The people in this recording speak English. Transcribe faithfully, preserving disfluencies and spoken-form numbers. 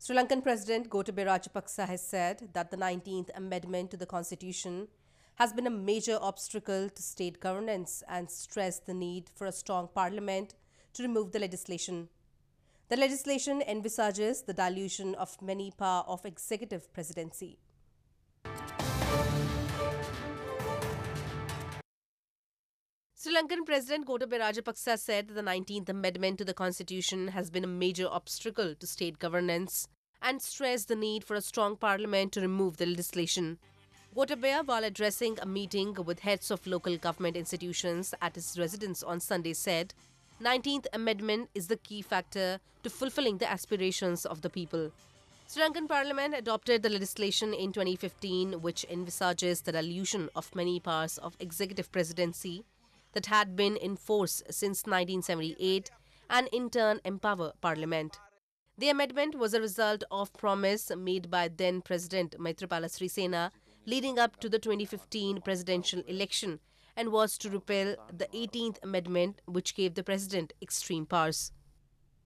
Sri Lankan President Gotabaya Rajapaksa has said that the nineteenth Amendment to the Constitution has been a major obstacle to state governance and stressed the need for a strong parliament to remove the legislation. The legislation envisages the dilution of many power of Executive Presidency. Sri Lankan President Gotabaya Rajapaksa said that the nineteenth Amendment to the Constitution has been a major obstacle to state governance and stressed the need for a strong parliament to remove the legislation. Gotabaya, while addressing a meeting with heads of local government institutions at his residence on Sunday, said, nineteenth Amendment is the key factor to fulfilling the aspirations of the people. Sri Lankan Parliament adopted the legislation in twenty fifteen, which envisages the dilution of many powers of Executive Presidency that had been in force since nineteen seventy-eight and in turn empower Parliament. The amendment was a result of promise made by then President Maithripala Sirisena leading up to the twenty fifteen presidential election and was to repeal the eighteenth Amendment, which gave the President extreme powers.